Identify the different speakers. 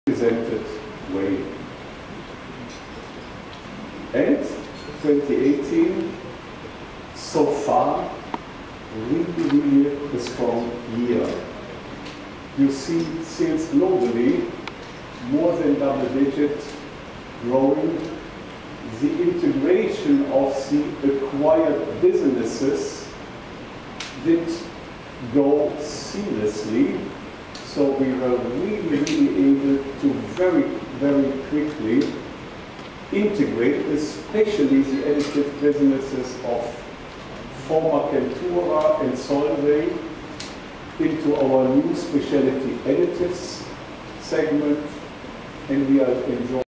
Speaker 1: presented way. And 2018, so far, really a strong year. You see sales globally more than double-digit growing. The integration of the acquired businesses did go seamlessly, so we were really able to very quickly integrate, especially the additive businesses of former Chemtura and Solvay into our new specialty additives segment, and we are enjoying